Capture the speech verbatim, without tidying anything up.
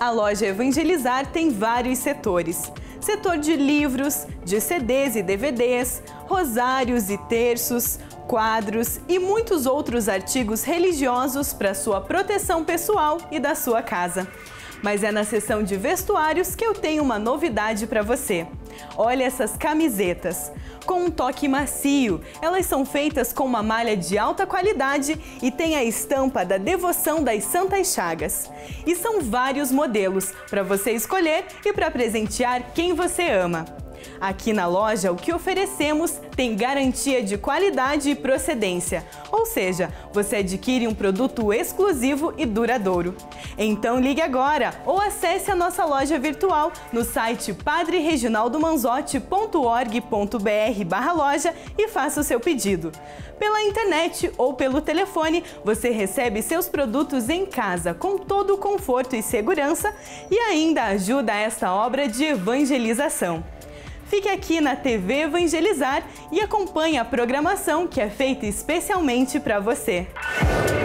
A loja Evangelizar tem vários setores. Setor de livros, de C Ds e D V Ds, rosários e terços, quadros e muitos outros artigos religiosos para sua proteção pessoal e da sua casa. Mas é na seção de vestuários que eu tenho uma novidade para você. Olha essas camisetas. Com um toque macio, elas são feitas com uma malha de alta qualidade e tem a estampa da devoção das Santas Chagas. E são vários modelos para você escolher e para presentear quem você ama. Aqui na loja, o que oferecemos tem garantia de qualidade e procedência, ou seja, você adquire um produto exclusivo e duradouro. Então ligue agora ou acesse a nossa loja virtual no site padre reginaldo manzotti ponto org ponto br barra loja e faça o seu pedido. Pela internet ou pelo telefone, você recebe seus produtos em casa com todo o conforto e segurança e ainda ajuda esta obra de evangelização. Fique aqui na T V Evangelizar e acompanhe a programação que é feita especialmente para você.